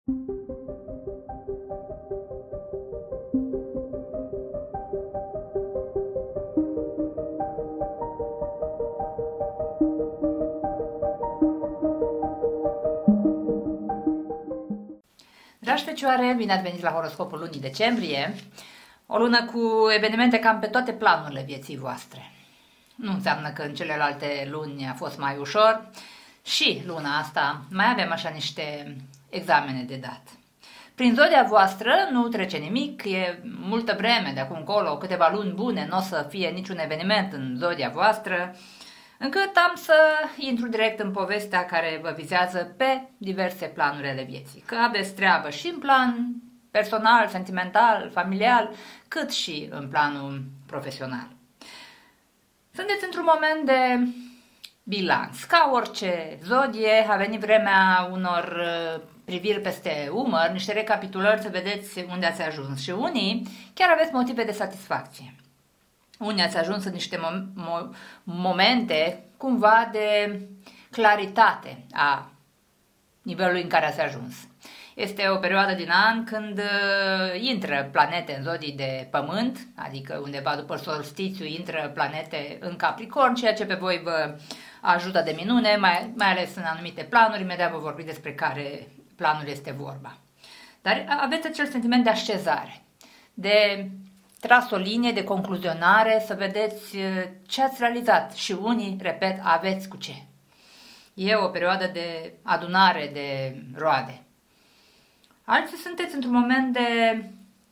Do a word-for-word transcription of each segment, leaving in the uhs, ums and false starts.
Dragi Fecioare, bine ați venit la horoscopul lunii decembrie, o lună cu evenimente cam pe toate planurile vieții voastre. Nu înseamnă că în celelalte luni a fost mai ușor și luna asta mai avem așa niște examene de dat. Prin zodia voastră nu trece nimic, e multă vreme de acum încolo, câteva luni bune, nu o să fie niciun eveniment în zodia voastră, încât am să intru direct în povestea care vă vizează pe diverse planuri ale vieții. Că aveți treabă și în plan personal, sentimental, familial, cât și în planul profesional. Sunteți într-un moment de bilanț. Ca orice zodie, a venit vremea unor priviri peste umăr, niște recapitulări să vedeți unde ați ajuns. Și unii chiar aveți motive de satisfacție. Unii ați ajuns în niște mo mo momente cumva de claritate a nivelului în care ați ajuns. Este o perioadă din an când uh, intră planete în zodii de pământ, adică undeva după solstițiu intră planete în Capricorn, ceea ce pe voi vă ajută de minune, mai, mai ales în anumite planuri, imediat vă vorbi despre care planul este vorba. Dar aveți acel sentiment de așezare, de tras o linie de concluzionare, să vedeți ce ați realizat și unii, repet, aveți cu ce. E o perioadă de adunare de roade. Alții sunteți într-un moment de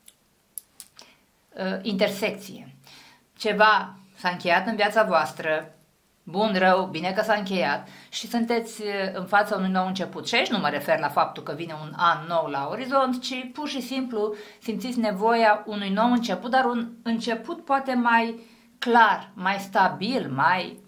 uh, intersecție. Ceva s-a încheiat în viața voastră, bun, rău, bine că s-a încheiat și sunteți în fața unui nou început. Și aici nu mă refer la faptul că vine un an nou la orizont, ci pur și simplu simțiți nevoia unui nou început, dar un început poate mai clar, mai stabil, mai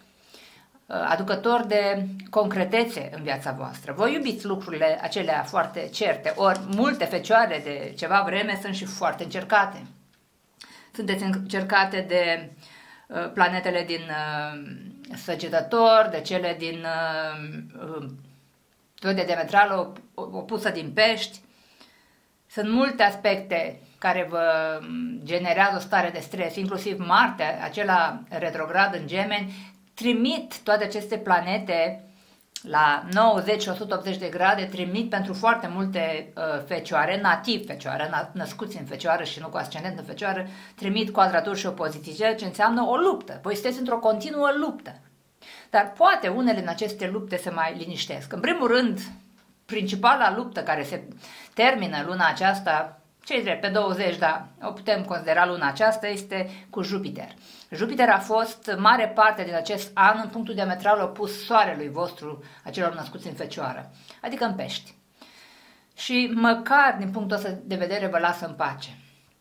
aducător de concretețe în viața voastră. Voi iubiți lucrurile acelea foarte certe, ori multe fecioare de ceva vreme sunt și foarte încercate. Sunteți încercate de planetele din uh, Săgetător, de cele din uh, zodia diametrală opusă din Pești. Sunt multe aspecte care vă generează o stare de stres, inclusiv Marte, acela retrograd în Gemeni, trimit toate aceste planete la nouăzeci la o sută optzeci de grade, trimit pentru foarte multe uh, fecioare, nativ fecioară, născuți în fecioară și nu cu ascendent în fecioară, trimit quadraturi și opoziții, ceea ce înseamnă o luptă. Voi sunteți într-o continuă luptă. Dar poate unele din aceste lupte se mai liniștesc. În primul rând, principala luptă care se termină luna aceasta, ce drept, pe douăzeci, dar o putem considera luna aceasta, este cu Jupiter. Jupiter a fost mare parte din acest an în punctul diametral opus soarelui vostru, acelor născuți în Fecioară, adică în Pești. Și măcar din punctul ăsta de vedere vă lasă în pace.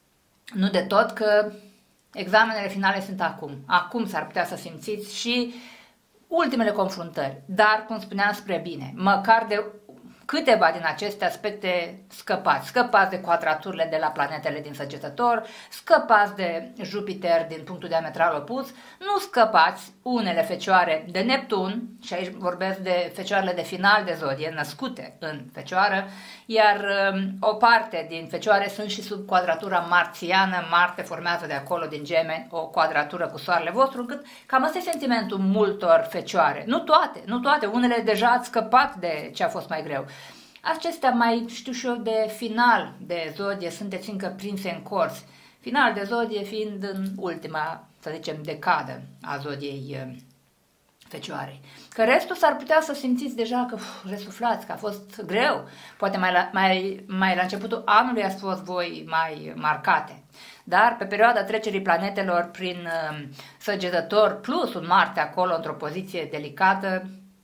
Nu de tot că examenele finale sunt acum. Acum s-ar putea să simțiți și ultimele confruntări, dar, cum spuneam, spre bine. Măcar de câteva din aceste aspecte scăpați. Scăpați de quadraturile de la planetele din Săgetător, scăpați de Jupiter din punctul diametral opus, nu scăpați unele fecioare de Neptun, și aici vorbesc de fecioarele de final de zodie, născute în fecioară, iar um, o parte din fecioare sunt și sub quadratura marțiană. Marte formează de acolo din Gemeni o quadratură cu soarele vostru, încât cam ăsta e sentimentul multor fecioare. Nu toate, nu toate, unele deja ați scăpat de ce a fost mai greu. Acestea mai, știu și eu, de final de zodie, sunteți încă prinse în corzi. Final de zodie fiind în ultima, să zicem, decadă a zodiei Fecioarei. Că restul s-ar putea să simțiți deja că uf, resuflați, că a fost greu. Poate mai la, mai, mai la începutul anului ați fost voi mai marcate. Dar pe perioada trecerii planetelor prin uh, Săgetător, plus un Marte acolo într-o poziție delicată,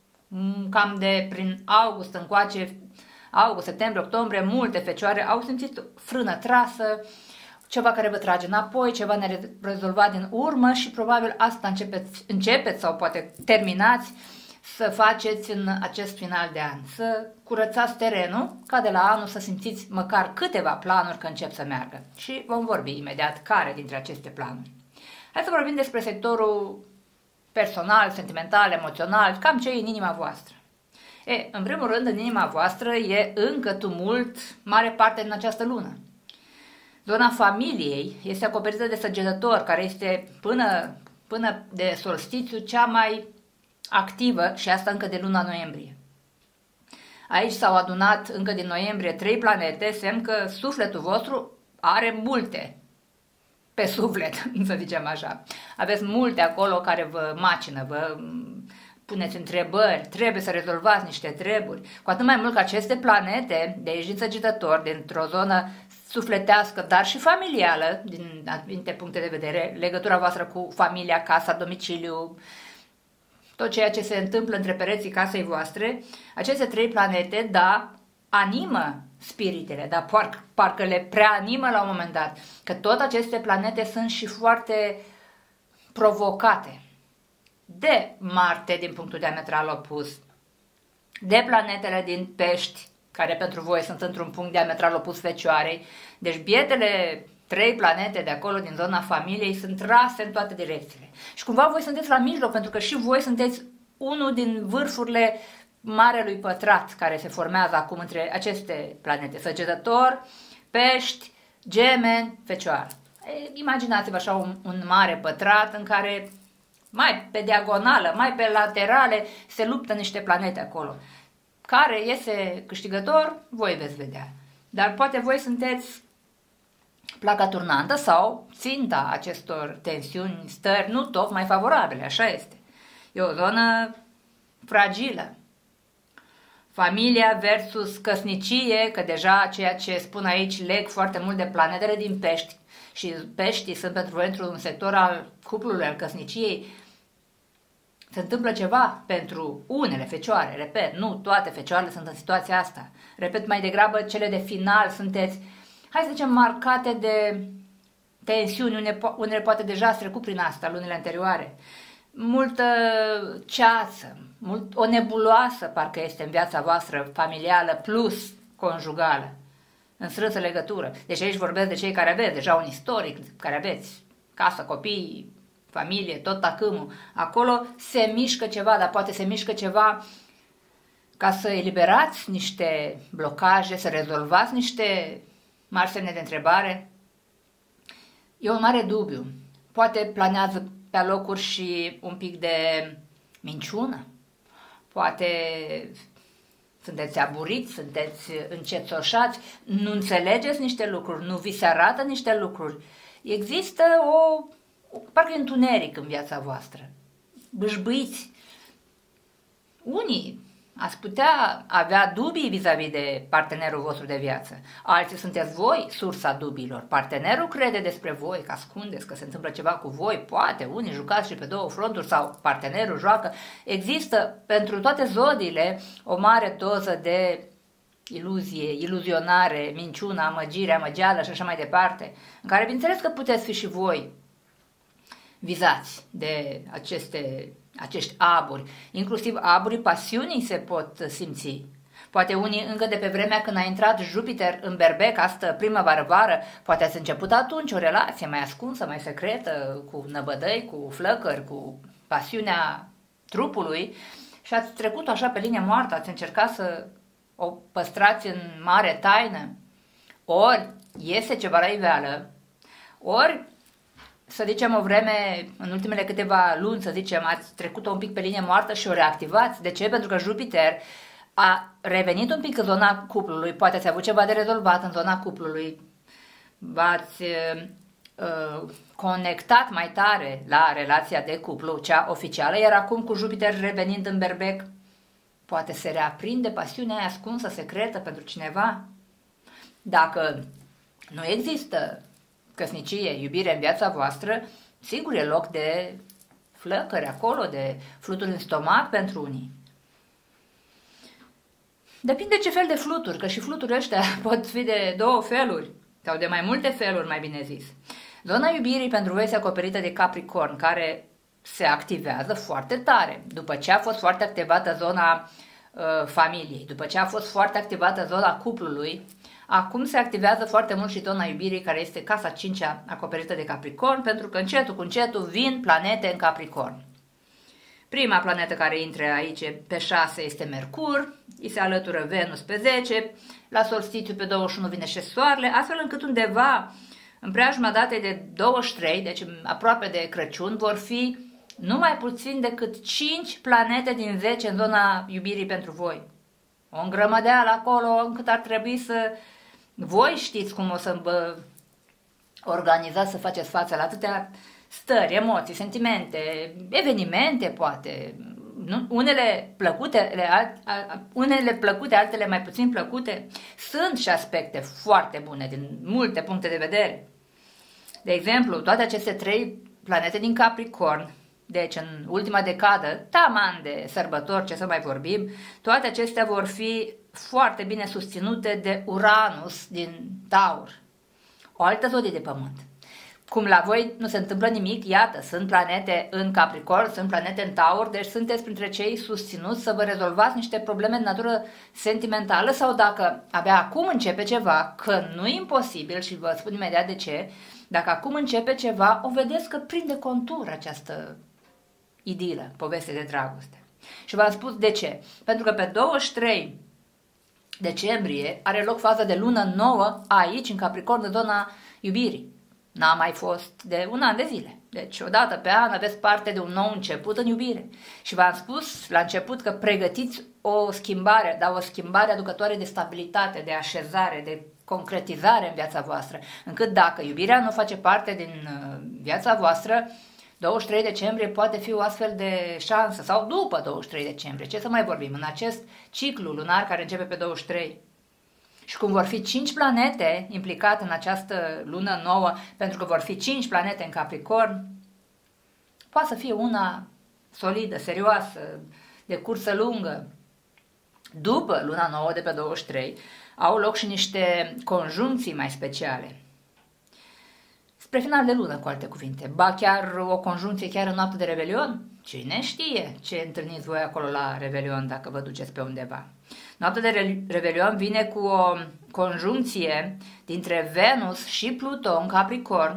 cam de prin august încoace, august, septembrie, octombrie, multe fecioare au simțit frână trasă, ceva care vă trage înapoi, ceva nerezolvat din urmă și probabil asta începeți, începeți sau poate terminați să faceți în acest final de an. Să curățați terenul, ca de la anul să simțiți măcar câteva planuri că încep să meargă. Și vom vorbi imediat care dintre aceste planuri. Hai să vorbim despre sectorul personal, sentimental, emoțional, cam ce e în inima voastră. E, în primul rând, în inima voastră e încă tumult mare parte din această lună. Zona familiei este acoperită de săgetător, care este până, până de solstițiu cea mai activă și asta încă de luna noiembrie. Aici s-au adunat încă din noiembrie trei planete, semn că sufletul vostru are multe pe suflet, să zicem așa. Aveți multe acolo care vă macină, vă puneți întrebări, trebuie să rezolvați niște treburi. Cu atât mai mult că aceste planete de aici din Săgetător, dintr-o zonă sufletească, dar și familială, din anumite puncte de vedere, legătura voastră cu familia, casa, domiciliu, tot ceea ce se întâmplă între pereții casei voastre, aceste trei planete, da, animă spiritele, dar parcă, parcă le preanimă la un moment dat, că tot aceste planete sunt și foarte provocate de Marte din punctul diametral opus, de planetele din Pești, care pentru voi sunt într-un punct diametral opus Fecioarei, deci bietele trei planete de acolo din zona familiei sunt trase în toate direcțiile. Și cumva voi sunteți la mijloc, pentru că și voi sunteți unul din vârfurile Marelui Pătrat care se formează acum între aceste planete, Săgetător, Pești, Gemeni, Fecioară. Imaginați-vă așa un, un mare pătrat în care mai pe diagonală, mai pe laterale se luptă niște planete acolo. Care iese câștigător, voi veți vedea. Dar poate voi sunteți placa turnantă sau ținta acestor tensiuni, stări, nu tocmai favorabile, așa este. E o zonă fragilă. Familia versus căsnicie, că deja ceea ce spun aici leg foarte mult de planetele din Pești și Peștii sunt pentru voi într-un sector al cuplului, al căsniciei. Se întâmplă ceva pentru unele fecioare, repet, nu toate fecioarele sunt în situația asta. Repet, mai degrabă cele de final sunteți, hai să zicem, marcate de tensiuni, unele, unele poate deja ați trecut prin asta lunile anterioare. Multă ceață, mult, o nebuloasă parcă este în viața voastră familială plus conjugală, în strânsă legătură. Deci aici vorbesc de cei care aveți deja un istoric, care aveți casă, copii, familie, tot tacâmul. Acolo se mișcă ceva, dar poate se mișcă ceva ca să eliberați niște blocaje, să rezolvați niște mari semne de întrebare. E un mare dubiu. Poate planează pe locuri și un pic de minciună. Poate sunteți aburiți, sunteți încețoșați, nu înțelegeți niște lucruri, nu vi se arată niște lucruri. Există o, o parcă e întuneric în viața voastră. Bâșbâiți. Unii ați putea avea dubii vis-a-vis de partenerul vostru de viață. Alții sunteți voi sursa dubiilor. Partenerul crede despre voi că ascundeți, că se întâmplă ceva cu voi. Poate, unii jucați și pe două fronturi sau partenerul joacă. Există pentru toate zodiile o mare doză de iluzie, iluzionare, minciună, amăgire, amăgeală și așa mai departe, în care bineînțeles că puteți fi și voi vizați de aceste acești aburi, inclusiv aburii pasiunii se pot simți. Poate unii încă de pe vremea când a intrat Jupiter în berbec, astă primăvară-vară, poate ați început atunci o relație mai ascunsă, mai secretă, cu năbădăi, cu flăcări, cu pasiunea trupului și ați trecut așa pe linie moartă, ați încercat să o păstrați în mare taină. Ori iese ceva la iveală, ori să zicem o vreme, în ultimele câteva luni, să zicem, ați trecut-o un pic pe linie moartă și o reactivați. De ce? Pentru că Jupiter a revenit un pic în zona cuplului, poate ați avut ceva de rezolvat în zona cuplului, v-ați uh, conectat mai tare la relația de cuplu, cea oficială, iar acum cu Jupiter revenind în berbec, poate se reaprinde pasiunea aia ascunsă, secretă pentru cineva. Dacă nu există căsnicie, iubire în viața voastră, sigur e loc de flăcări acolo, de fluturi în stomac pentru unii. Depinde ce fel de fluturi, că și fluturile ăștia pot fi de două feluri, sau de mai multe feluri, mai bine zis. Zona iubirii pentru voi este acoperită de Capricorn, care se activează foarte tare, după ce a fost foarte activată zona uh, familiei, după ce a fost foarte activată zona cuplului. Acum se activează foarte mult și zona iubirii, care este casa cincea acoperită de Capricorn, pentru că încetul cu încetul vin planete în Capricorn. Prima planetă care intră aici pe șase este Mercur, îi se alătură Venus pe zece, la solstițiu pe douăzeci și unu vine și Soarele, astfel încât undeva în preajma datei de douăzeci și trei, deci aproape de Crăciun, vor fi numai puțin decât cinci planete din zece în zona iubirii pentru voi. O îngrămădeală acolo încât ar trebui să... Voi știți cum o să vă organizați să faceți față la atâtea stări, emoții, sentimente, evenimente, poate, nu? Unele plăcute, unele plăcute, altele mai puțin plăcute. Sunt și aspecte foarte bune din multe puncte de vedere. De exemplu, toate aceste trei planete din Capricorn, deci în ultima decadă, taman de sărbători, ce să mai vorbim, toate acestea vor fi foarte bine susținute de Uranus din Taur, o altă zodie de pământ. Cum la voi nu se întâmplă nimic, iată, sunt planete în Capricorn, sunt planete în Taur, deci sunteți printre cei susținuți să vă rezolvați niște probleme de natură sentimentală sau dacă abia acum începe ceva, că nu e imposibil și vă spun imediat de ce, dacă acum începe ceva, o vedeți că prinde contur această idilă, poveste de dragoste. Și v-am spus de ce. Pentru că pe douăzeci și trei decembrie are loc faza de lună nouă aici, în Capricorn, în zona iubirii. N-a mai fost de un an de zile. Deci, odată pe an aveți parte de un nou început în iubire. Și v-am spus la început că pregătiți o schimbare, dar o schimbare aducătoare de stabilitate, de așezare, de concretizare în viața voastră. Încât dacă iubirea nu face parte din viața voastră, douăzeci și trei decembrie poate fi o astfel de șansă. Sau după douăzeci și trei decembrie. Ce să mai vorbim? În acest ciclu lunar care începe pe douăzeci și trei. Și cum vor fi cinci planete implicate în această lună nouă, pentru că vor fi cinci planete în Capricorn, poate să fie una solidă, serioasă, de cursă lungă. După luna nouă de pe douăzeci și trei au loc și niște conjuncții mai speciale. Spre final de lună, cu alte cuvinte. Ba chiar o conjuncție chiar în noapte de Revelion. Cine știe ce întâlniți voi acolo la Revelion dacă vă duceți pe undeva. Noaptea de Revelion vine cu o conjuncție dintre Venus și Pluto în Capricorn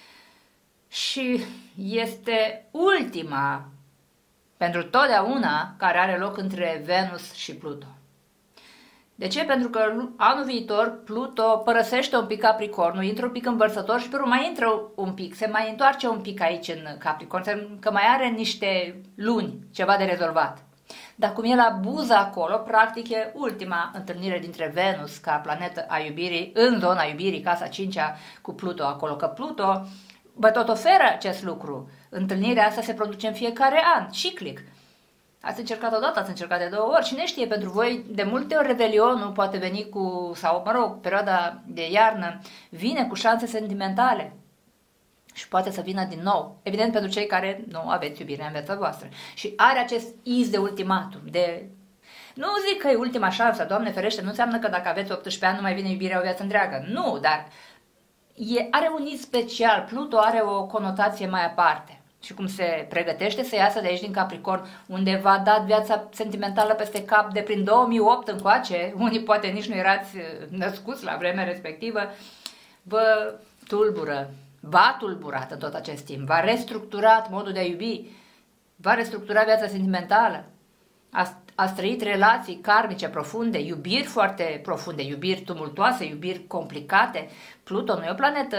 și este ultima pentru totdeauna care are loc între Venus și Pluto. De ce? Pentru că anul viitor Pluto părăsește un pic Capricornul, intră un pic în Vărsător și pe urmă mai intră un pic, se mai întoarce un pic aici în Capricorn, că mai are niște luni ceva de rezolvat. Dar cum e la Buză acolo, practic e ultima întâlnire dintre Venus ca planetă a iubirii, în zona iubirii, casa cincea, cu Pluto acolo, că Pluto vă tot oferă acest lucru. Întâlnirea asta se produce în fiecare an, ciclic. Ați încercat odată, ați încercat de două ori. Cine știe, pentru voi de multe ori Revelionul poate veni cu, sau mă rog, perioada de iarnă vine cu șanse sentimentale și poate să vină din nou. Evident pentru cei care nu aveți iubire în viața voastră. Și are acest iz de ultimatum, de... Nu zic că e ultima șansă, Doamne ferește, nu înseamnă că dacă aveți optsprezece ani nu mai vine iubirea o viață întreagă. Nu, dar e, are un iz special. Pluto are o conotație mai aparte. Și cum se pregătește să iasă de aici din Capricorn, unde v-a dat viața sentimentală peste cap de prin două mii opt încoace, unii poate nici nu erați născuți la vremea respectivă, vă tulbură, v-a tulburat în tot acest timp, v-a restructurat modul de a iubi, v-a restructurat viața sentimentală, ați trăit relații karmice profunde, iubiri foarte profunde, iubiri tumultoase, iubiri complicate. Pluto nu e o planetă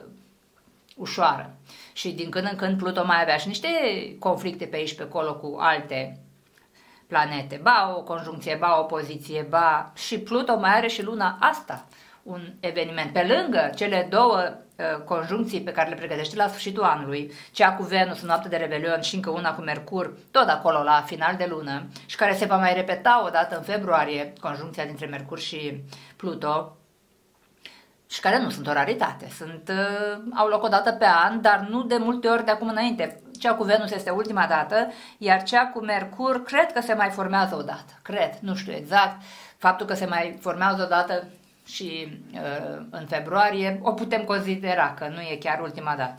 ușoară. Și din când în când Pluto mai avea și niște conflicte pe aici pe acolo cu alte planete. Ba o conjuncție, ba o opoziție, ba... Și Pluto mai are și luna asta un eveniment. Pe lângă cele două uh, conjuncții pe care le pregătește la sfârșitul anului, cea cu Venus în noapte de Revelion și încă una cu Mercur, tot acolo la final de lună, și care se va mai repeta o dată în februarie, conjuncția dintre Mercur și Pluto, și care nu sunt o raritate, sunt, uh, au loc o dată pe an, dar nu de multe ori de acum înainte. Cea cu Venus este ultima dată, iar cea cu Mercur cred că se mai formează o dată, cred, nu știu exact, faptul că se mai formează o dată și uh, în februarie, o putem considera că nu e chiar ultima dată.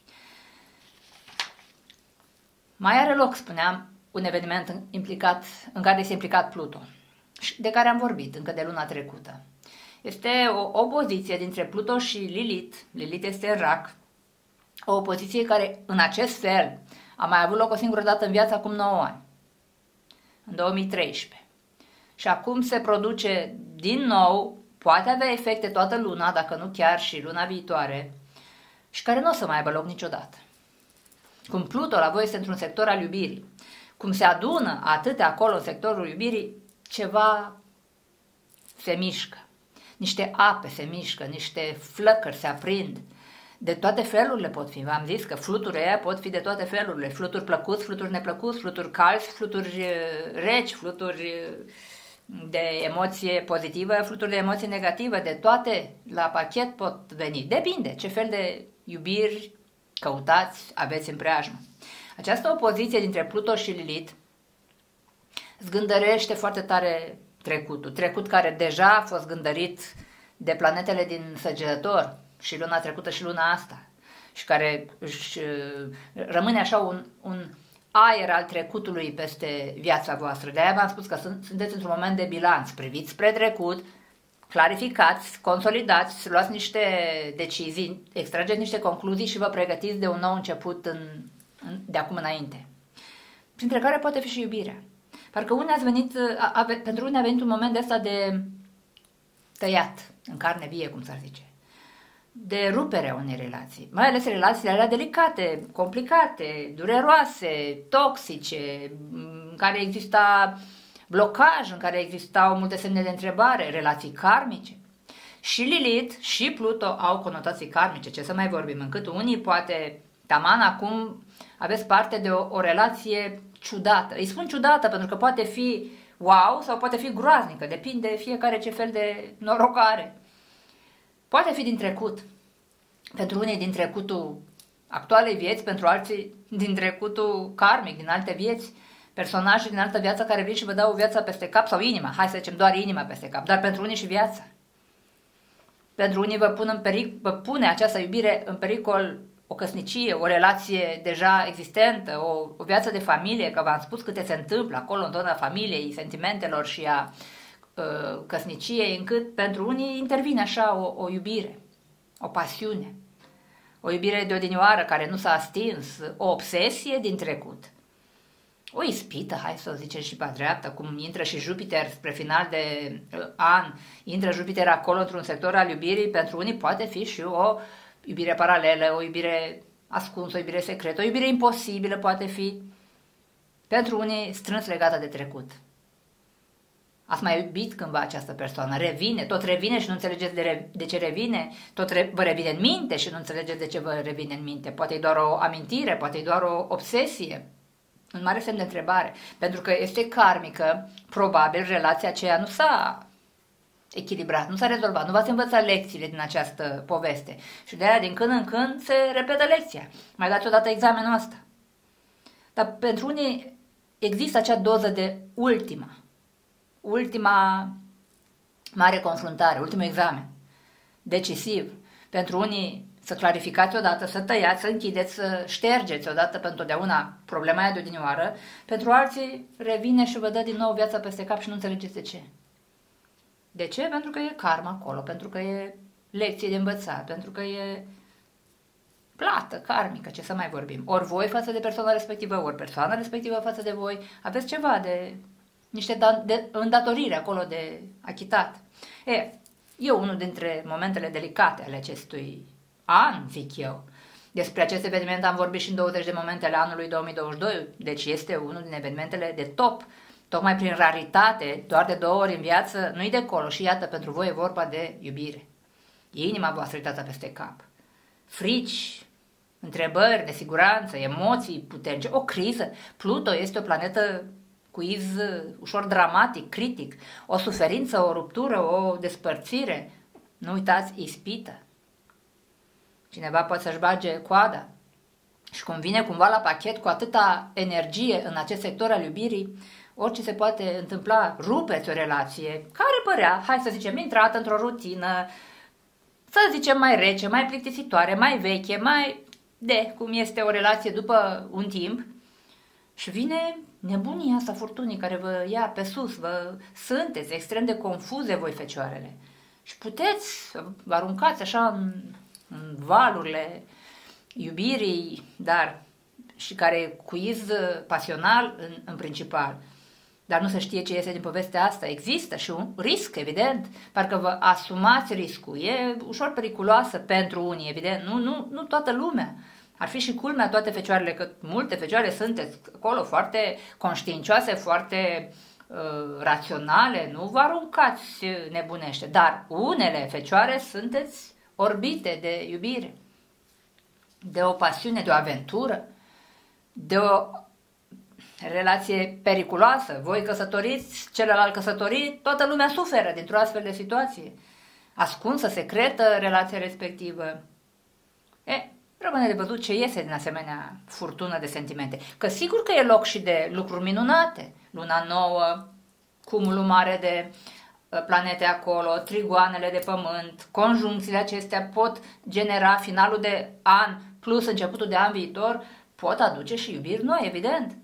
Mai are loc, spuneam, un eveniment implicat, în care este implicat Pluto, de care am vorbit încă de luna trecută. Este o opoziție dintre Pluto și Lilith. Lilith este în Rac. O opoziție care, în acest fel, A mai avut loc o singură dată în viață acum nouă ani, în două mii treisprezece. Și acum se produce din nou, poate avea efecte toată luna, dacă nu chiar și luna viitoare, și care nu o să mai aibă loc niciodată. Cum Pluto la voi este într-un sector al iubirii, cum se adună atâtea acolo în sectorul iubirii, ceva se mișcă. Niște ape se mișcă, niște flăcări se aprind. De toate felurile pot fi. V-am zis că fluturile aia pot fi de toate felurile. Fluturi plăcuți, fluturi neplăcuți, fluturi calzi, fluturi reci, fluturi de emoție pozitivă, fluturi de emoție negativă. De toate la pachet pot veni. Depinde ce fel de iubiri căutați, aveți în preajmă. Această opoziție dintre Pluto și Lilith zgândărește foarte tare trecutul. Trecut care deja a fost gândărit de planetele din Săgetător și luna trecută și luna asta și care își rămâne așa un, un aer al trecutului peste viața voastră. De-aia v-am spus că sunteți într-un moment de bilanț. Priviți spre trecut, clarificați, consolidați, luați niște decizii, extrageți niște concluzii și vă pregătiți de un nou început în, în, de acum înainte. Printre care poate fi și iubirea. Parcă unii ați venit, a, a, pentru unii a venit un moment de ăsta de tăiat, în carne vie, cum s-ar zice, de ruperea unei relații, mai ales relațiile alea delicate, complicate, dureroase, toxice, în care exista blocaj, în care existau multe semne de întrebare, relații karmice. Și Lilith și Pluto au conotații karmice, ce să mai vorbim, încât unii poate, taman acum, aveți parte de o, o relație ciudată. Îi spun ciudată pentru că poate fi wow sau poate fi groaznică, depinde fiecare ce fel de noroc are. Poate fi din trecut. Pentru unii din trecutul actualei vieți, pentru alții din trecutul karmic, din alte vieți, personaje din altă viață care vin și vă dau viața peste cap sau inima. Hai să zicem doar inima peste cap, dar pentru unii și viața. Pentru unii vă, pun în peric- vă pune această iubire în pericol o căsnicie, o relație deja existentă, o, o viață de familie, că v-am spus câte se întâmplă acolo în zona familiei, sentimentelor și a uh, căsniciei, încât pentru unii intervine așa o, o iubire, o pasiune, o iubire de odinioară care nu s-a stins, o obsesie din trecut, o ispită, hai să o zicem și pe dreapta, cum intră și Jupiter spre final de uh, an, intră Jupiter acolo într-un sector al iubirii, pentru unii poate fi și o iubire paralelă, o iubire ascunsă, o iubire secretă, o iubire imposibilă poate fi, pentru unii strâns legată de trecut. Ați mai iubit cândva această persoană, revine, tot revine și nu înțelegeți de, re, de ce revine, tot re, vă revine în minte și nu înțelegeți de ce vă revine în minte. Poate e doar o amintire, poate e doar o obsesie, un mare semn de întrebare, pentru că este karmică, probabil relația aceea nu s-a echilibrat, nu s-a rezolvat, nu v-ați învățat lecțiile din această poveste și de aia din când în când se repetă lecția. Mai dați odată examenul ăsta. Dar pentru unii există acea doză de ultima, ultima mare confruntare, ultimul examen, decisiv. Pentru unii să clarificați odată, să tăiați, să închideți, să ștergeți odată pentru totdeauna problema aia de odinioară. Pentru alții revine și vă dă din nou viața peste cap și nu înțelegeți de ce. De ce? Pentru că e karma acolo, pentru că e lecție de învățat, pentru că e plată karmică, ce să mai vorbim. Ori voi față de persoana respectivă, ori persoana respectivă față de voi, aveți ceva de niște de îndatorire acolo de achitat. E, e unul dintre momentele delicate ale acestui an, zic eu. Despre acest eveniment am vorbit și în douăzeci de momente ale anului două mii douăzeci și doi, deci este unul din evenimentele de top. Tocmai prin raritate, doar de două ori în viață, nu-i de acolo și iată, pentru voi e vorba de iubire. E inima voastră uitată peste cap. Frici, întrebări, nesiguranță, emoții puternice, o criză. Pluto este o planetă cu iz ușor dramatic, critic, o suferință, o ruptură, o despărțire. Nu uitați, ispită. Cineva poate să-și bage coada și cum vine cumva la pachet cu atâta energie în acest sector al iubirii, orice se poate întâmpla, rupeți o relație care părea, hai să zicem, intrată într-o rutină, să zicem mai rece, mai plictisitoare, mai veche, mai de cum este o relație după un timp și vine nebunia asta furtunii care vă ia pe sus, vă sunteți extrem de confuze voi fecioarele și puteți să vă aruncați așa în, în valurile iubirii, dar și care e quiz pasional în, în principal. Dar nu se știe ce iese din povestea asta. Există și un risc, evident. Parcă vă asumați riscul. E ușor periculoasă pentru unii, evident. Nu, nu, nu toată lumea. Ar fi și culmea toate fecioarele, că multe fecioare sunteți acolo foarte conștiincioase, foarte uh, raționale. Nu vă aruncați nebunește. Dar unele fecioare sunteți orbite de iubire, de o pasiune, de o aventură, de o relație periculoasă. Voi căsătoriți, celălalt căsătorit, toată lumea suferă dintr-o astfel de situație. Ascunsă, secretă, relația respectivă. E, rămâne de văzut ce iese din asemenea furtună de sentimente. Că sigur că e loc și de lucruri minunate. Luna nouă, cumulul mare de planete acolo, trigoanele de pământ, conjuncțiile acestea pot genera finalul de an plus începutul de an viitor, pot aduce și iubiri noi, evident.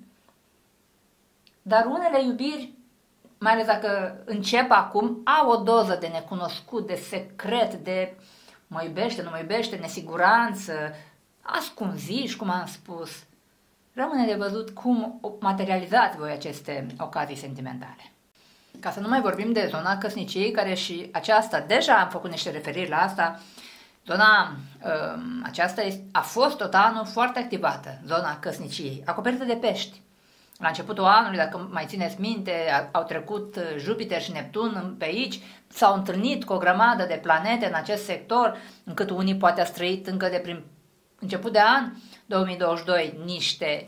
Dar unele iubiri, mai ales dacă încep acum, au o doză de necunoscut, de secret, de mă iubește, nu mă iubește, nesiguranță, ascunziși, cum am spus. Rămâne de văzut cum materializați voi aceste ocazii sentimentale. Ca să nu mai vorbim de zona căsniciei, care și aceasta, deja am făcut niște referiri la asta, zona um, aceasta a fost tot anul foarte activată, zona căsniciei, acoperită de pești. La începutul anului, dacă mai țineți minte, au trecut Jupiter și Neptun pe aici, s-au întâlnit cu o grămadă de planete în acest sector, încât unii poate ați trăit încă de prin început de an două mii douăzeci și doi niște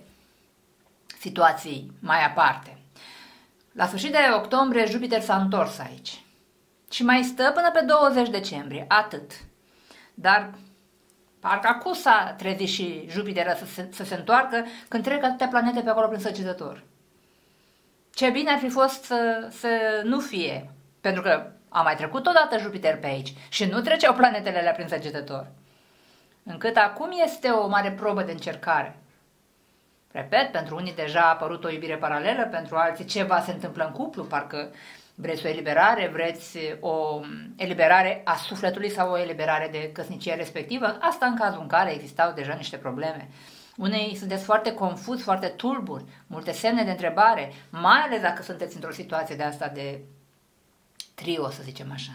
situații mai aparte. La sfârșit de octombrie, Jupiter s-a întors aici și mai stă până pe douăzeci decembrie, atât. Dar parcă acum s-a trezit și Jupiter să se, să se întoarcă când trec atâtea planete pe acolo prin Săgetător. Ce bine ar fi fost să, să nu fie, pentru că a mai trecut odată Jupiter pe aici și nu treceau planetele alea prin Săgetător. Încât acum este o mare probă de încercare. Repet, pentru unii deja a apărut o iubire paralelă, pentru alții ceva se întâmplă în cuplu, parcă vreți o eliberare, vreți o eliberare a sufletului sau o eliberare de căsnicie respectivă, asta în cazul în care existau deja niște probleme. Unei sunteți foarte confuzi, foarte tulburi, multe semne de întrebare, mai ales dacă sunteți într-o situație de asta de trio, să zicem așa.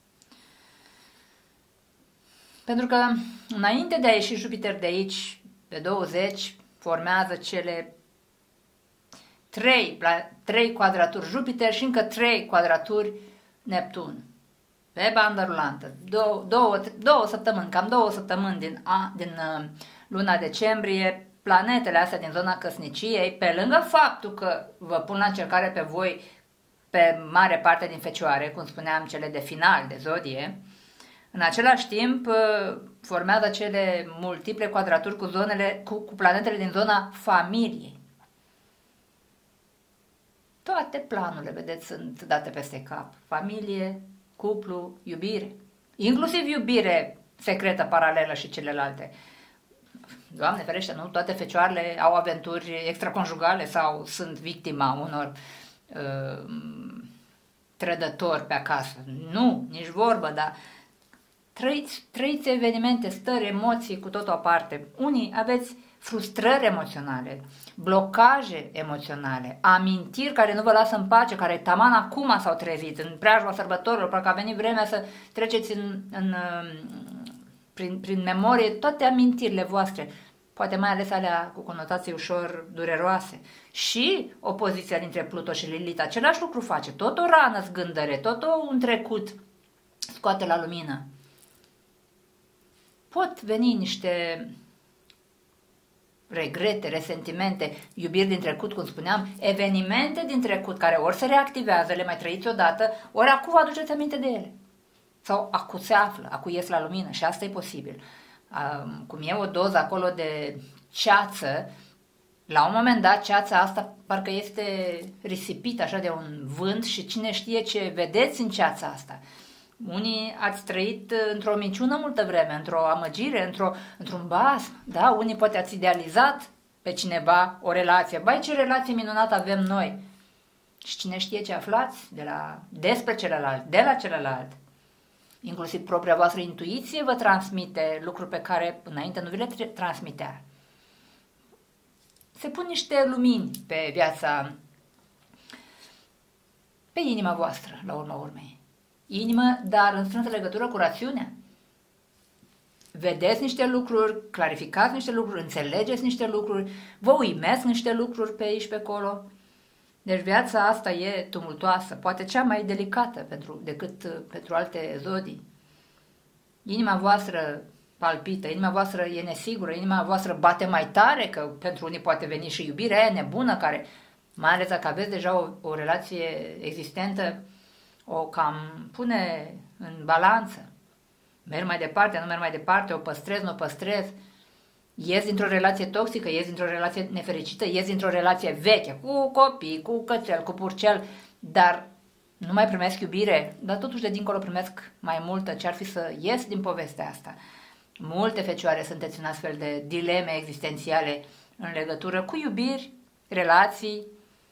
Pentru că înainte de a ieși Jupiter de aici, pe douăzeci, formează cele trei, trei quadraturi Jupiter și încă trei quadraturi Neptun. Pe bandă rulantă. Două, două, două săptămâni, cam două săptămâni din, a, din uh, luna decembrie, planetele astea din zona căsniciei, pe lângă faptul că vă pun la încercare pe voi pe mare parte din fecioare, cum spuneam, cele de final de zodie, în același timp formează cele multiple quadraturi cu, zonele, cu, cu planetele din zona familiei. Toate planurile, vedeți, sunt date peste cap. Familie, cuplu, iubire. Inclusiv iubire secretă, paralelă și celelalte. Doamne ferește, nu toate fecioarele au aventuri extraconjugale sau sunt victima unor uh, trădători pe acasă. Nu, nici vorbă, dar trăiți, trăiți evenimente, stări, emoții cu totul aparte. Unii aveți frustrări emoționale, blocaje emoționale, amintiri care nu vă lasă în pace, care taman acum s-au trezit, în preajma sărbătorilor, parcă a venit vremea să treceți în, în, prin, prin memorie toate amintirile voastre, poate mai ales alea cu conotații ușor dureroase. Și opoziția dintre Pluto și Lilith, același lucru face, tot o rană zgândăre, tot un trecut scoate la lumină. Pot veni niște regrete, resentimente, iubiri din trecut, cum spuneam, evenimente din trecut care ori se reactivează, le mai trăiți odată, ori acum vă aduceți aminte de ele. Sau acum se află, acum ies la lumină și asta e posibil. Cum e o doză acolo de ceață, la un moment dat ceața asta parcă este risipită așa de un vânt și cine știe ce vedeți în ceața asta. Unii ați trăit într-o minciună multă vreme, într-o amăgire, într-o, într-un basm, da? Unii poate ați idealizat pe cineva o relație. Bai, ce relație minunată avem noi! Și cine știe ce aflați de la, despre celălalt, de la celălalt. Inclusiv propria voastră intuiție vă transmite lucruri pe care înainte nu vi le transmitea. se pun niște lumini pe viața, pe inima voastră, la urma urmei. Inimă, dar în strânsă legătură cu rațiunea. Vedeți niște lucruri, clarificați niște lucruri, înțelegeți niște lucruri, vă uimesc niște lucruri pe aici, pe acolo. Deci viața asta e tumultoasă, poate cea mai delicată pentru, decât pentru alte zodii. Inima voastră palpită, inima voastră e nesigură, inima voastră bate mai tare, că pentru unii poate veni și iubirea aia nebună, care, mai ales dacă aveți deja o, o relație existentă, o cam pune în balanță. Merg mai departe, nu merg mai departe, o păstrez, nu o păstrez. Ies dintr-o relație toxică, ies dintr-o relație nefericită, ies dintr-o relație veche, cu copii, cu cățel, cu purcel, dar nu mai primesc iubire, dar totuși de dincolo primesc mai multă. Ce-ar fi să ies din povestea asta? Multe fecioare sunteți în astfel de dileme existențiale în legătură cu iubiri, relații,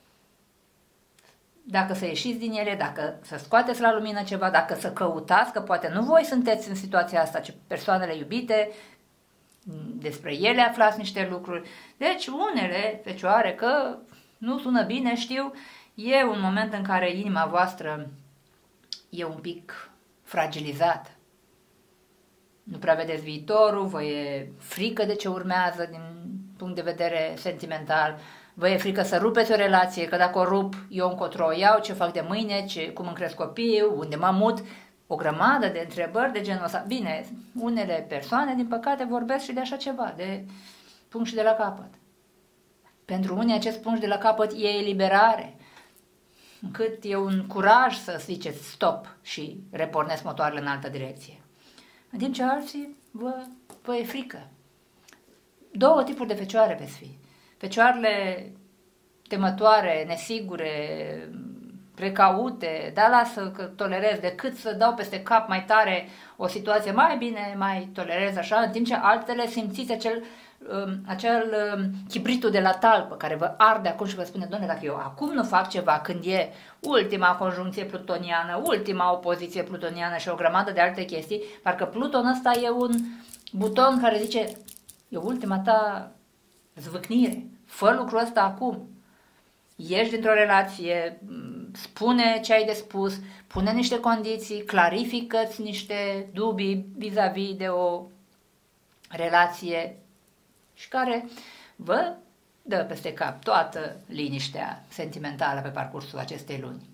dacă să ieșiți din ele, dacă să scoateți la lumină ceva, dacă să căutați, că poate nu voi sunteți în situația asta, ci persoanele iubite, despre ele aflați niște lucruri. Deci unele fecioare, că nu sună bine, știu, e un moment în care inima voastră e un pic fragilizată. Nu prea vedeți viitorul, vă e frică de ce urmează din punct de vedere sentimental, vă e frică să rupeți o relație, că dacă o rup, eu încotro o iau, ce fac de mâine, ce, cum îmi cresc copiii, unde mă mut, o grămadă de întrebări de genul ăsta. Bine, unele persoane, din păcate, vorbesc și de așa ceva, de punct și de la capăt. Pentru unii acest punct de la capăt e eliberare, încât e un curaj să ziceți stop și repornesc motoarele în altă direcție. În timp ce alții vă, vă e frică. Două tipuri de fecioare veți fi. Fecioarele temătoare, nesigure, precaute, dar lasă că tolerez, decât să dau peste cap mai tare o situație, mai bine mai tolerez așa, în timp ce altele simțiți acel, um, acel um, chibritul de la talpă care vă arde acum și vă spune, doamne, dacă eu acum nu fac ceva, când e ultima conjuncție plutoniană, ultima opoziție plutoniană și o grămadă de alte chestii, parcă Pluton ăsta e un buton care zice, e ultima ta zvâcnire, fă lucrul ăsta acum. Ieși dintr-o relație, spune ce ai de spus, pune niște condiții, clarifică-ți niște dubii vis-a-vis de o relație și care vă dă peste cap toată liniștea sentimentală pe parcursul acestei luni.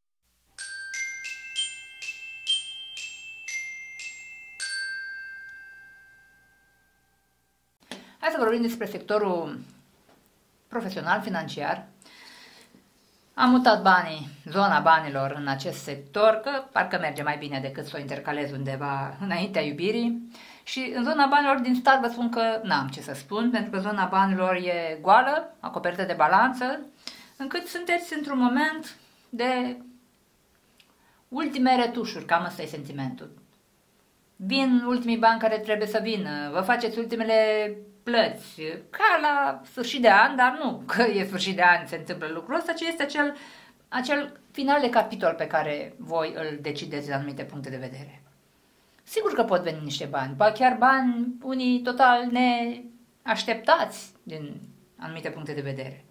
Hai să vorbim despre sectorul profesional, financiar. Am mutat banii, zona banilor în acest sector, că parcă merge mai bine decât să o intercalez undeva înaintea iubirii. Și în zona banilor din start vă spun că n-am ce să spun, pentru că zona banilor e goală, acoperită de balanță, încât sunteți într-un moment de ultime retușuri, cam ăsta e sentimentul. Vin ultimii bani care trebuie să vină, vă faceți ultimele plăți, ca la sfârșit de an, dar nu că e sfârșit de an se întâmplă lucrul ăsta, ci este acel, acel final de capitol pe care voi îl decideți din anumite puncte de vedere. Sigur că pot veni niște bani, ba chiar bani unii total neașteptați din anumite puncte de vedere.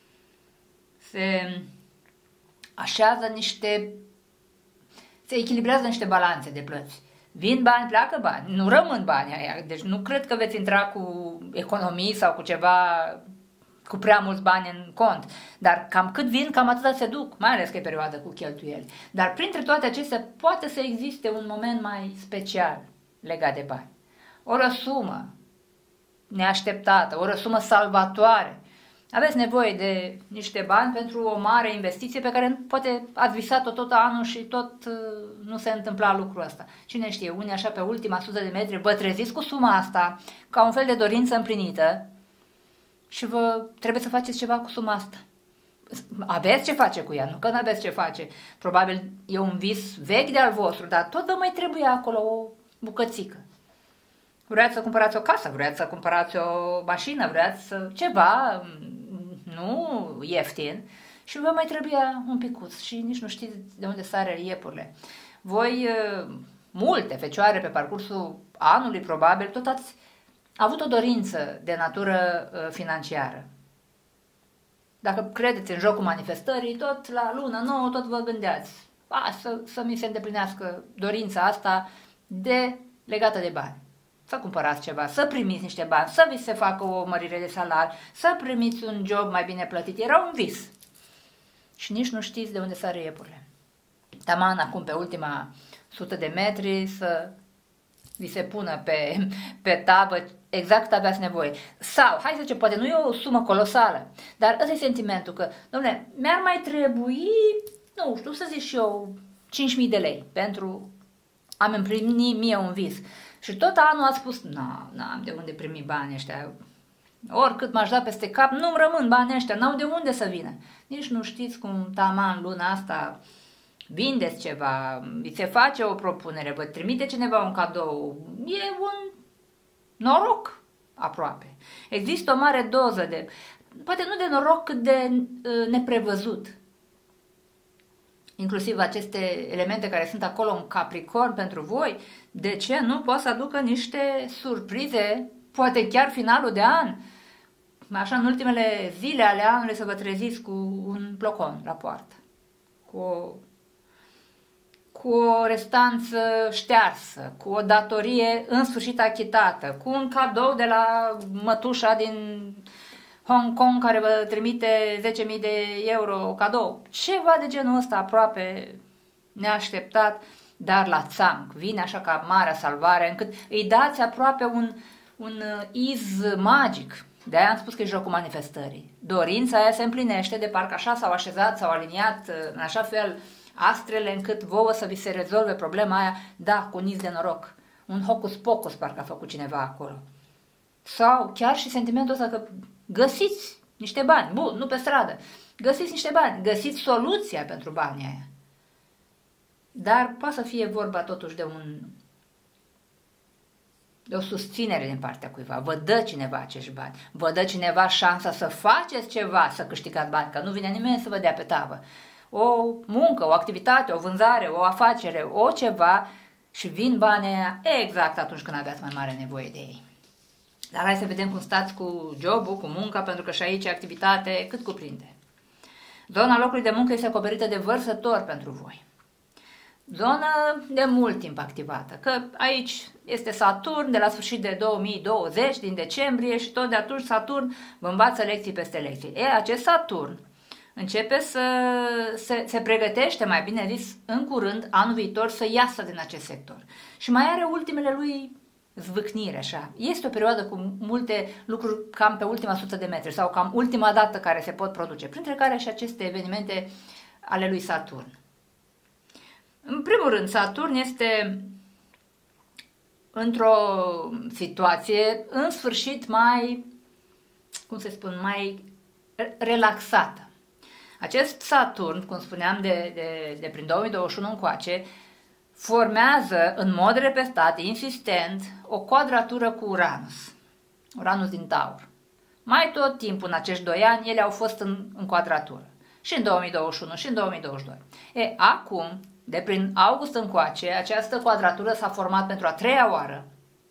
Se așează niște, se echilibrează niște balanțe de plăți. Vin bani, pleacă bani, nu rămân bani aia, deci nu cred că veți intra cu economii sau cu ceva, cu prea mulți bani în cont, dar cam cât vin, cam atâta se duc, mai ales că e perioadă cu cheltuieli. Dar printre toate acestea poate să existe un moment mai special legat de bani. O răsumă neașteptată, o răsumă salvatoare. Aveți nevoie de niște bani pentru o mare investiție pe care poate ați visat-o tot anul și tot uh, nu se întâmpla lucrul ăsta. Cine știe, unii așa pe ultima sută de metri vă treziți cu suma asta ca un fel de dorință împlinită și vă trebuie să faceți ceva cu suma asta. Aveți ce face cu ea, nu că nu aveți ce face. Probabil e un vis vechi de al vostru, dar tot vă mai trebuie acolo o bucățică. Vreați să cumpărați o casă, vreați să cumpărați o mașină, vreați să... ceva, nu ieftin, și vă mai trebuia un picuț și nici nu știți de unde sare iepurile. Voi, multe fecioare pe parcursul anului, probabil, tot ați avut o dorință de natură financiară. Dacă credeți în jocul manifestării, tot la lună nouă, tot vă gândeați, a, să, să mi se îndeplinească dorința asta de legată de bani. Să cumpărați ceva, să primiți niște bani, să vi se facă o mărire de salari, să primiți un job mai bine plătit. Era un vis. Și nici nu știți de unde sare iepurile. Taman acum pe ultima sută de metri să vi se pună pe, pe tavă exact cât aveați nevoie. Sau, hai să zicem, poate nu e o sumă colosală, dar ăsta e sentimentul că, dom'le, mi-ar mai trebui, nu știu, să zic și eu, cinci mii de lei pentru a-mi împlini mie un vis. Și tot anul a spus, nu, n-am de unde primi banii ăștia, oricât m-aș da peste cap, nu-mi rămân banii ăștia, n-au de unde să vină. Nici nu știți cum taman luna asta vindeți ceva, vi se face o propunere, vă trimite cineva un cadou, e un noroc aproape. Există o mare doză de, poate nu de noroc, cât de uh, neprevăzut. Inclusiv aceste elemente care sunt acolo în Capricorn pentru voi, de ce nu pot să aducă niște surprize, poate chiar finalul de an, așa în ultimele zile ale anului să vă treziți cu un plocon la poartă, cu o, cu o restanță ștearsă, cu o datorie în sfârșit achitată, cu un cadou de la mătușa din Hong Kong care vă trimite zece mii de euro cadou. Ceva de genul ăsta aproape neașteptat, dar la țanc. Vine așa ca marea salvare, încât îi dați aproape un, un iz magic. De-aia am spus că e jocul manifestării. Dorința aia se împlinește, de parcă așa s-au așezat, s-au aliniat în așa fel astrele încât vouă să vi se rezolve problema aia, da, cu un iz de noroc. Un hocus-pocus parcă a făcut cineva acolo. Sau chiar și sentimentul ăsta că găsiți niște bani, bun, nu pe stradă, găsiți niște bani, găsiți soluția pentru banii aia. Dar poate să fie vorba totuși de un de o susținere din partea cuiva, vă dă cineva acești bani, vă dă cineva șansa să faceți ceva, să câștigați bani, că nu vine nimeni să vă dea pe tavă. O muncă, o activitate, o vânzare, o afacere, o ceva și vin banii aia exact atunci când aveați mai mare nevoie de ei. Dar hai să vedem cum stați cu jobul, cu munca, pentru că și aici e activitate cât cuprinde. Zona locului de muncă este acoperită de vărsător pentru voi. Zonă de mult timp activată, că aici este Saturn de la sfârșit de două mii douăzeci, din decembrie, și tot de atunci Saturn vă învață lecții peste lecții. E, acest Saturn începe să se, se pregătește, mai bine zis, în curând, anul viitor, să iasă din acest sector. Și mai are ultimele lui zvâcnire, așa. Este o perioadă cu multe lucruri cam pe ultima sută de metri sau cam ultima dată care se pot produce, printre care și aceste evenimente ale lui Saturn. În primul rând, Saturn este într-o situație, în sfârșit, mai, cum se spun, mai relaxată. Acest Saturn, cum spuneam, de, de, de prin două mii douăzeci și unu încoace, formează în mod repetat, insistent, o quadratură cu Uranus. Uranus din Taur. Mai tot timpul, în acești doi ani, ele au fost în, în quadratură. Și în două mii douăzeci și unu și în două mii douăzeci și doi. E, acum, de prin august încoace, această quadratură s-a format pentru a treia oară.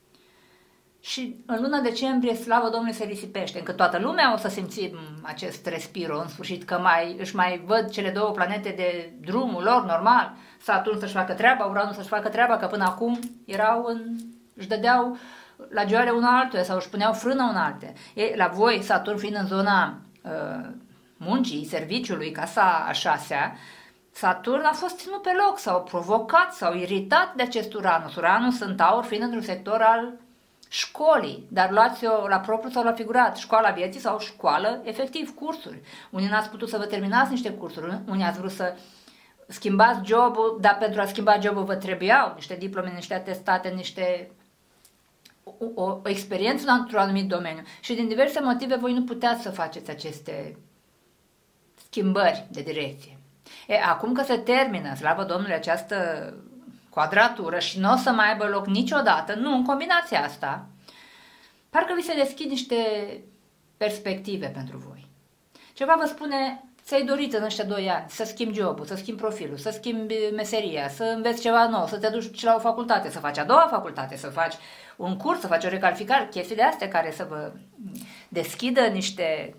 Și în luna decembrie, slavă Domnului, se risipește, încât toată lumea o să simțim acest respiro, în sfârșit, că mai, își mai văd cele două planete de drumul lor normal, Saturn să-și facă treaba, Uranus să-și facă treaba, că până acum erau în, își dădeau la gioare una altuia sau își puneau frână una altea. E, la voi, Saturn fiind în zona uh, muncii, serviciului, casa a șasea, Saturn a fost ținut pe loc, s-au provocat, s-au iritat de acest Uranus. Uranus în Taur fiind într-un sector al școlii, dar luați-o la propriu sau la figurat, școala vieții sau școală, efectiv, cursuri. Unii n-ați putut să vă terminați niște cursuri, unii ați vrut să schimbați jobul, dar pentru a schimba jobul vă trebuiau niște diplome, niște atestate, niște o, o, o experiență într-un anumit domeniu. Și din diverse motive voi nu puteați să faceți aceste schimbări de direcție. E, acum că se termină, slavă Domnului, această quadratură și nu o să mai aibă loc niciodată, nu în combinația asta, parcă vi se deschid niște perspective pentru voi. Ceva vă spune, ți-ai dorit în ăștia doi ani să schimbi jobul, să schimbi profilul, să schimbi meseria, să înveți ceva nou, să te duci la o facultate, să faci a doua facultate, să faci un curs, să faci o recalificare, chestii de astea care să vă deschidă niște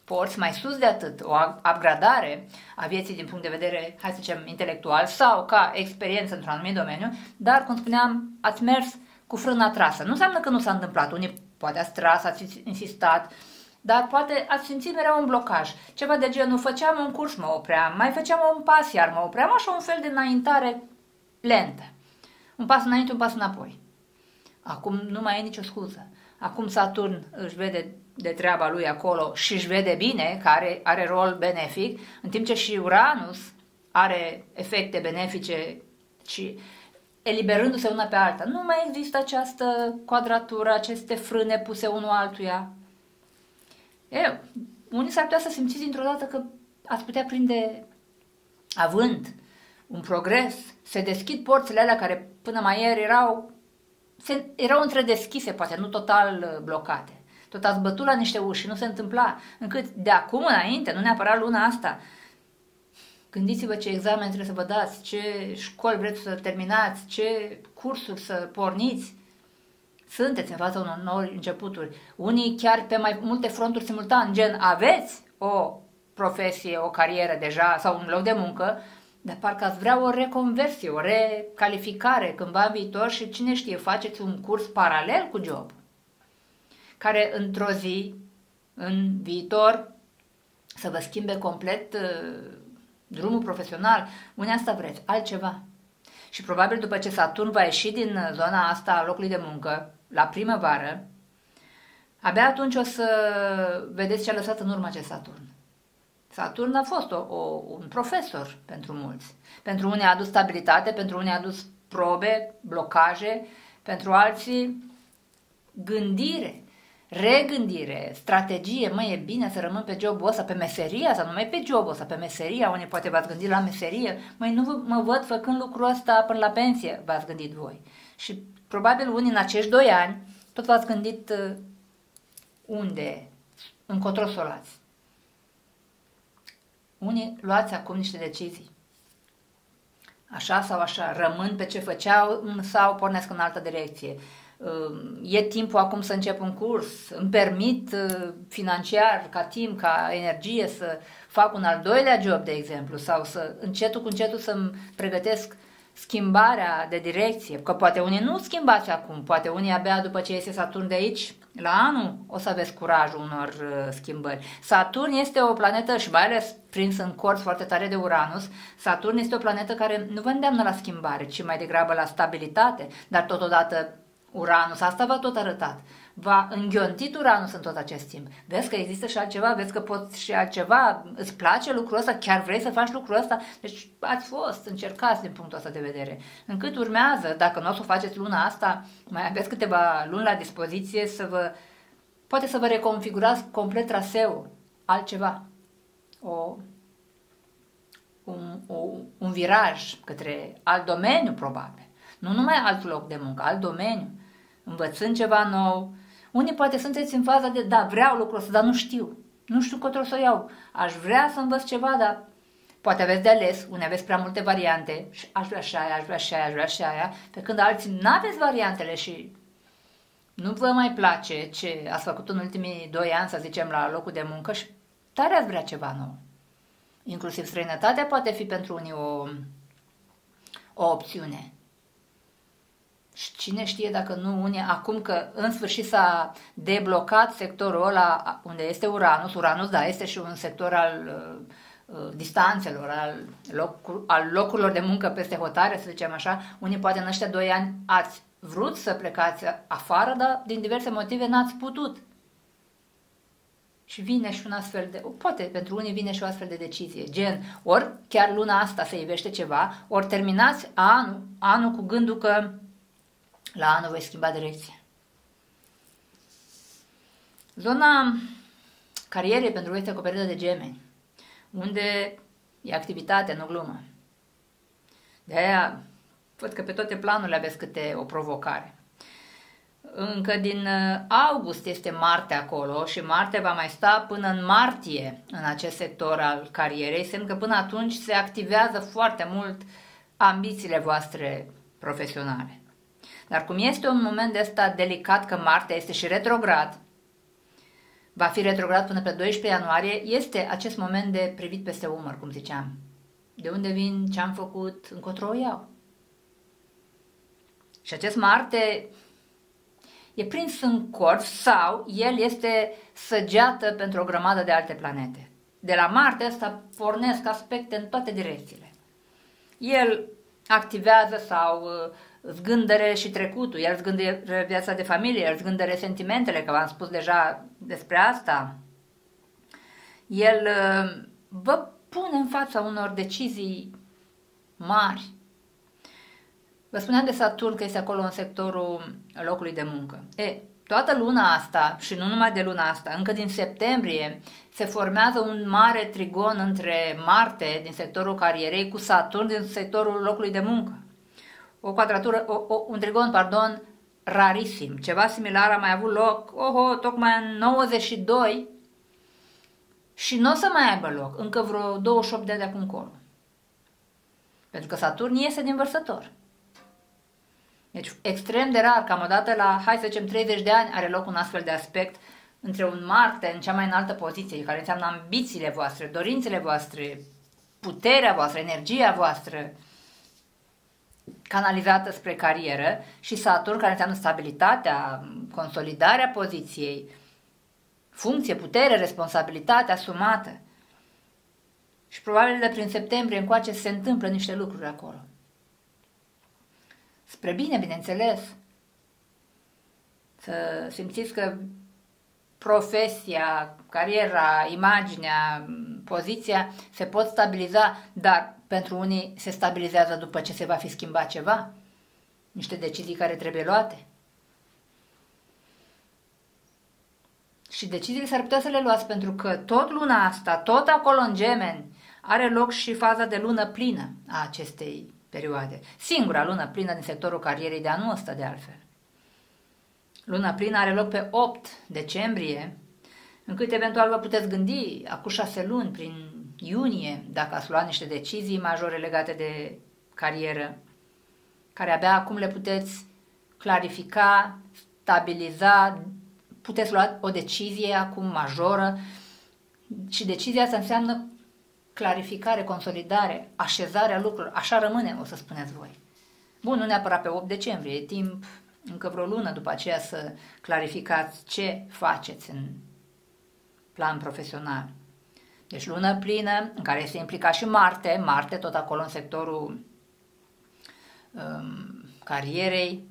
porți mai sus de atât, o upgradare a vieții din punct de vedere, hai să zicem, intelectual sau ca experiență într-un anumit domeniu, dar, cum spuneam, ați mers cu frâna trasă. Nu înseamnă că nu s-a întâmplat. Unii poate ați tras, ați insistat, dar poate ați simțit mereu un blocaj. Ceva de genul, făceam un curs, mă opream, mai făceam un pas, iar mă opream, așa un fel de înaintare lentă. Un pas înainte, un pas înapoi. Acum nu mai e nicio scuză. Acum Saturn își vede de treaba lui acolo și își vede bine că are, are rol benefic, în timp ce și Uranus are efecte benefice și eliberându-se una pe alta. Nu mai există această quadratură, aceste frâne puse unul altuia. Eu, unii s-ar putea să simțiți dintr-o dată că ați putea prinde avânt, un progres, se deschid porțile alea care până mai ieri erau, se, erau întredeschise, poate nu total blocate. Tot ați bătut la niște uși și nu se întâmpla, încât de acum înainte, nu neapărat luna asta, gândiți-vă ce examen trebuie să vă dați, ce școli vreți să terminați, ce cursuri să porniți. Sunteți în fața unor noi începuturi. Unii chiar pe mai multe fronturi simultan, gen aveți o profesie, o carieră deja sau un loc de muncă, dar parcă ați vrea o reconversie, o recalificare cândva în viitor și cine știe, faceți un curs paralel cu job, care într-o zi, în viitor, să vă schimbe complet uh, drumul profesional. Unii asta vreți, altceva. Și probabil după ce Saturn va ieși din zona asta a locului de muncă, la primăvară, abia atunci o să vedeți ce a lăsat în urmă acest Saturn. Saturn a fost o, o, un profesor pentru mulți. Pentru unii a adus stabilitate, pentru unii a adus probe, blocaje, pentru alții gândire, regândire, strategie. Măi, e bine să rămân pe jobul ăsta, pe meseria sau numai pe jobul ăsta, pe meseria. Unii poate v-ați gândit la meserie. Măi, nu mă văd făcând lucrul ăsta până la pensie, v-ați gândit voi. Și probabil unii în acești doi ani tot v-ați gândit unde, încotro să o luați. Unii luați acum niște decizii. Așa sau așa, rămân pe ce făceau sau pornesc în altă direcție. E timpul acum să încep un curs, îmi permit financiar, ca timp, ca energie să fac un al doilea job, de exemplu, sau să încetul cu încetul să-mi pregătesc schimbarea de direcție, că poate unii nu schimbați acum, poate unii abia după ce iese Saturn de aici, la anul, o să aveți curajul unor uh, schimbări. Saturn este o planetă, și mai ales prins în corț foarte tare de Uranus, Saturn este o planetă care nu vă îndeamnă la schimbare, ci mai degrabă la stabilitate, dar totodată Uranus, asta v-a tot arătat, v-a înghiontit Uranus în tot acest timp. Vezi că există și altceva, vezi că poți și altceva, îți place lucrul ăsta, chiar vrei să faci lucrul ăsta, deci ați fost, încercați din punctul ăsta de vedere. Încât urmează, dacă nu o să o faceți luna asta, mai aveți câteva luni la dispoziție să vă, poate să vă reconfigurați complet traseul, altceva, o, un, o, un viraj către alt domeniu probabil, nu numai alt loc de muncă, alt domeniu, învățând ceva nou. Unii poate sunteți în faza de, da, vreau lucrul ăsta, dar nu știu. Nu știu încotro să o iau. Aș vrea să învăț ceva, dar poate aveți de ales. Unii aveți prea multe variante și aș vrea și aia, aș vrea și aia, aș vrea și aia. Pe când alții n-aveți variantele și nu vă mai place ce ați făcut în ultimii doi ani, să zicem, la locul de muncă și tare ați vrea ceva nou. Inclusiv străinătatea poate fi pentru unii o, o opțiune. Și cine știe dacă nu unii, acum că în sfârșit s-a deblocat sectorul ăla unde este Uranus, Uranus, da, este și un sector al uh, distanțelor, al, locur, al locurilor de muncă peste hotare, să zicem așa, unii poate în ăștia doi ani ați vrut să plecați afară, dar din diverse motive n-ați putut. Și vine și un astfel de, poate pentru unii vine și o astfel de decizie, gen, ori chiar luna asta se ivește ceva, ori terminați anul, anul cu gândul că la anul voi schimba direcție. Zona carierei pentru voi este acoperită de Gemeni, unde e activitate, nu glumă. De aia văd că pe toate planurile aveți câte o provocare. Încă din august este Marte acolo și Marte va mai sta până în martie în acest sector al carierei, semn că până atunci se activează foarte mult ambițiile voastre profesionale. Dar cum este un moment de ăsta delicat că Marte este și retrograd, va fi retrograd până pe doisprezece ianuarie, este acest moment de privit peste umăr, cum ziceam. De unde vin, ce am făcut, încotro o iau. Și acest Marte e prins în corp sau el este săgeată pentru o grămadă de alte planete. De la Marte ăsta pornesc aspecte în toate direcțiile. El activează sau zgândăre și trecutul, el zgândăre viața de familie, el zgândăre sentimentele, că v-am spus deja despre asta. El vă pune în fața unor decizii mari. Vă spuneam de Saturn că este acolo în sectorul locului de muncă. E, toată luna asta, și nu numai de luna asta, încă din septembrie, se formează un mare trigon între Marte din sectorul carierei cu Saturn din sectorul locului de muncă. O quadratură, o, o, un trigon, pardon, rarisim. Ceva similar a mai avut loc, oho, tocmai în nouăzeci și doi și nu o să mai aibă loc încă vreo douăzeci și opt de ani de acum încolo. Pentru că Saturn iese din Vărsător. Deci extrem de rar, cam odată la, hai să zicem, treizeci de ani are loc un astfel de aspect între un Marte în cea mai înaltă poziție, care înseamnă ambițiile voastre, dorințele voastre, puterea voastră, energia voastră canalizată spre carieră, și Saturn, care înseamnă stabilitatea, consolidarea poziției, funcție, putere, responsabilitate asumată. Și probabil de prin septembrie încoace se întâmplă niște lucruri acolo. Spre bine, bineînțeles. Să simțiți că profesia, cariera, imaginea, poziția se pot stabiliza, dar pentru unii se stabilizează după ce se va fi schimbat ceva. Niște decizii care trebuie luate. Și deciziile s-ar putea să le luați pentru că tot luna asta, tot acolo în Gemeni, are loc și faza de lună plină a acestei perioade. Singura lună plină din sectorul carierei de anul ăsta, de altfel. Luna plină are loc pe opt decembrie, încât eventual vă puteți gândi, acum șase luni, prin iunie, dacă ați luat niște decizii majore legate de carieră, care abia acum le puteți clarifica, stabiliza, puteți lua o decizie acum majoră și decizia asta înseamnă clarificare, consolidare, așezarea lucrurilor, așa rămâne, o să spuneți voi. Bun, nu neapărat pe opt decembrie, e timp încă vreo lună după aceea să clarificați ce faceți în plan profesional. Deci lună plină în care este implicat și Marte, Marte tot acolo în sectorul um, carierei,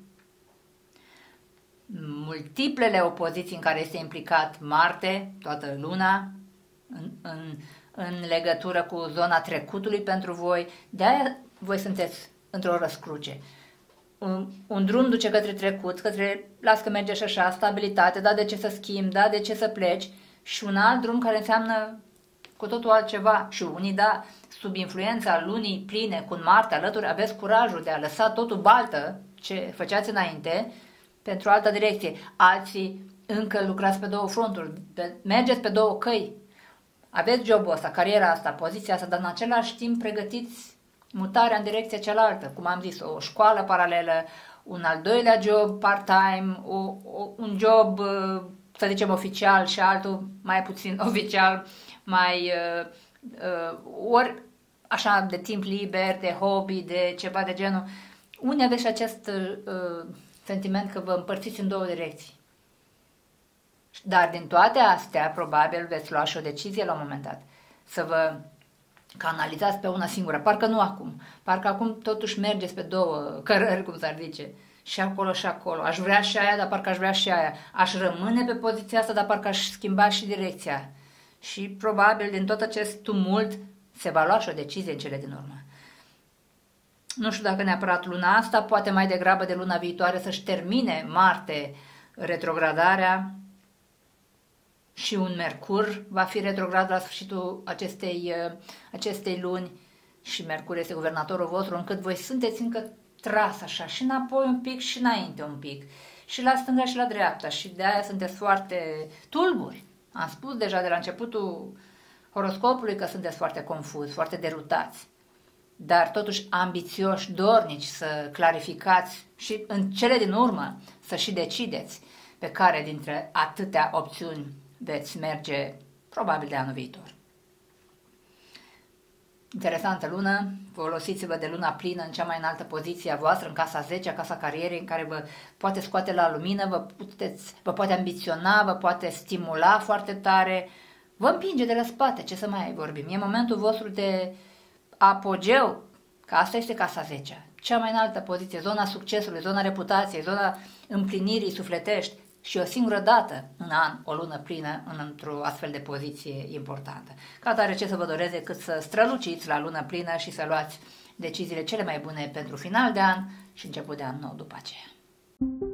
multiplele opoziții în care este implicat Marte, toată luna, în, în, în legătură cu zona trecutului pentru voi, de-aia voi sunteți într-o răscruce. Un, un drum duce către trecut, către las că merge și așa, stabilitate, da de ce să schimbi, da de ce să pleci, și un alt drum care înseamnă cu totul altceva. Și unii, da, sub influența lunii pline cu Marte alături, aveți curajul de a lăsa totul baltă, ce făceați înainte, pentru altă direcție. Alții încă lucrați pe două fronturi, pe, mergeți pe două căi. Aveți jobul ăsta, cariera asta, poziția asta, dar în același timp pregătiți mutarea în direcția cealaltă. Cum am zis, o școală paralelă, un al doilea job part-time, o, o, un job, să zicem, oficial și altul mai puțin oficial, mai uh, uh, ori așa de timp liber, de hobby, de ceva de genul. Unii aveți acest uh, sentiment că vă împărțiți în două direcții. Dar din toate astea, probabil veți lua și o decizie la un moment dat. Să vă canalizați pe una singură. Parcă nu acum. Parcă acum totuși mergeți pe două cărări, cum s-ar zice. Și acolo și acolo. Aș vrea și aia, dar parcă aș vrea și aia. Aș rămâne pe poziția asta, dar parcă aș schimba și direcția. Și probabil din tot acest tumult se va lua și o decizie în cele din urmă. Nu știu dacă neapărat luna asta, poate mai degrabă de luna viitoare să-și termine Marte retrogradarea și un Mercur va fi retrograd la sfârșitul acestei, acestei luni și Mercur este guvernatorul vostru, încât voi sunteți încă tras așa și înapoi un pic și înainte un pic și la stânga și la dreapta și de aia sunteți foarte tulburi. Am spus deja de la începutul horoscopului că sunteți foarte confuzi, foarte derutați, dar totuși ambițioși, dornici să clarificați și în cele din urmă să și decideți pe care dintre atâtea opțiuni veți merge probabil de anul viitor. Interesantă lună, folosiți-vă de luna plină în cea mai înaltă poziție a voastră, în casa zece, casa carierei, în care vă poate scoate la lumină, vă, puteți, vă poate ambiționa, vă poate stimula foarte tare, vă împinge de la spate, ce să mai vorbim. E momentul vostru de apogeu, că asta este casa zece, cea mai înaltă poziție, zona succesului, zona reputației, zona împlinirii sufletești și o singură dată în an, o lună plină, în, într-o astfel de poziție importantă. Ca atare, ce să vă doresc decât să străluciți la lună plină și să luați deciziile cele mai bune pentru final de an și început de an nou după aceea.